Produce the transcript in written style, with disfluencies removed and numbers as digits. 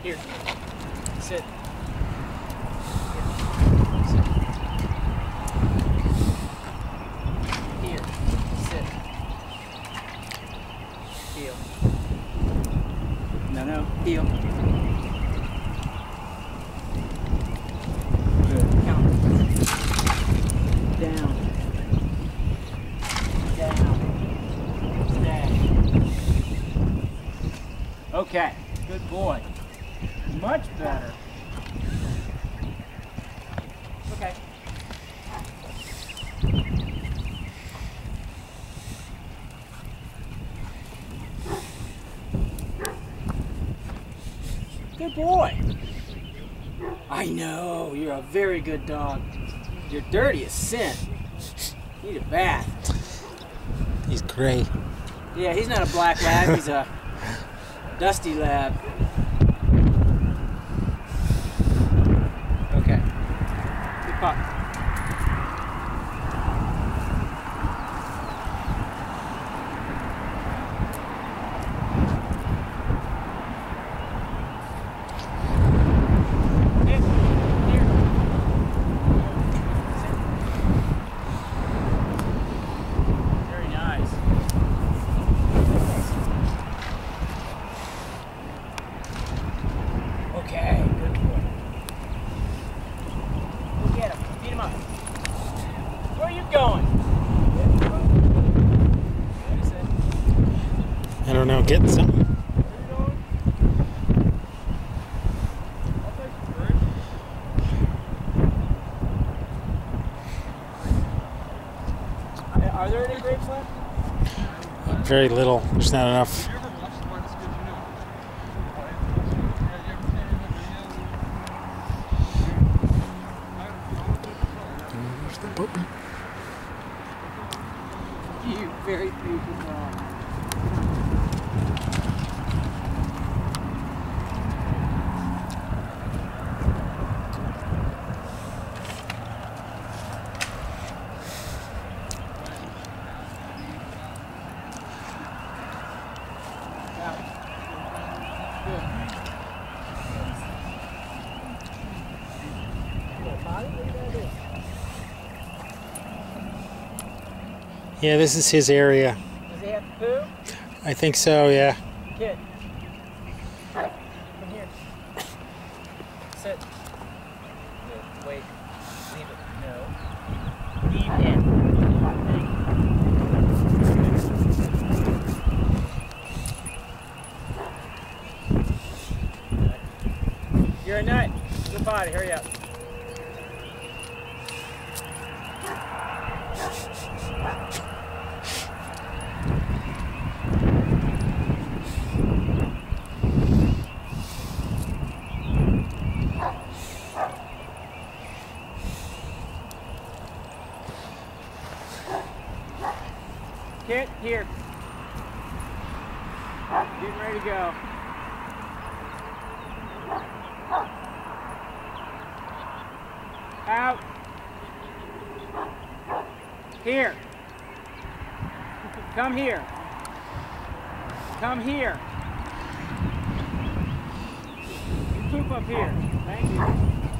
Here. Sit. Here. Sit. Heel. No. Heel. Good. Count. Down. Stay. Okay. Good boy. Much better. Okay. Good boy. I know, you're a very good dog. You're dirty as sin. You need a bath. He's gray. Yeah, he's not a black lab, he's a dusty lab. Okay. Good pup. Okay, good boy. Go get him. Beat him up. Where are you going? I don't know, getting something. Are there any grapes left? Very little. There's not enough. You very beautiful dog. Yeah, this is his area. Does he have to poo? I think so, yeah. Kid. Come here. Sit. Good. Wait. Leave it. No. Leave it. You're a nut. Good body. Hurry up. Kit, here. Getting ready to go. Out. Here. Come here. Come here. You poop up here. Thank you.